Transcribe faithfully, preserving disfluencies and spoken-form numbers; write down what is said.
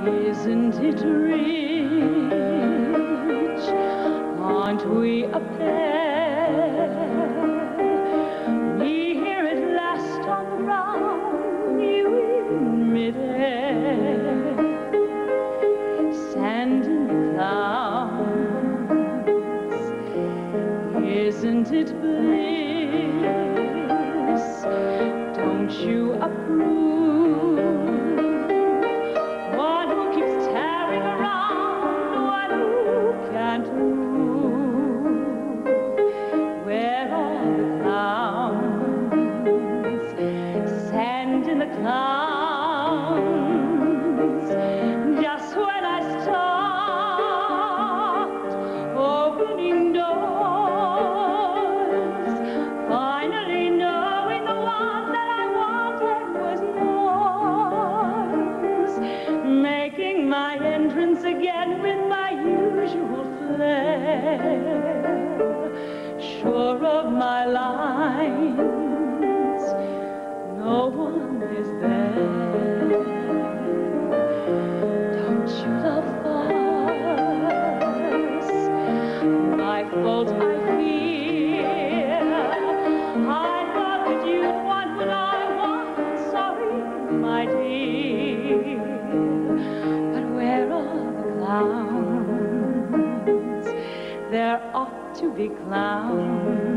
Isn't it rich? Aren't we a pair? Me here at last on the ground, you in midair. Sand in the clouds, isn't it bliss? Don't you approve? One who keeps tearing around, one who can't move. Where are the clowns? Sand in the clouds. Just when I stopped opening doors, finally knowing the one that I wanted was yours, making my entrance again with my usual flair, sure of my lines, no one is there. Don't you love us? My fault, I fear. I thought that you'd want what I want. Sorry, my dear. But where are the clowns? There ought to be clowns.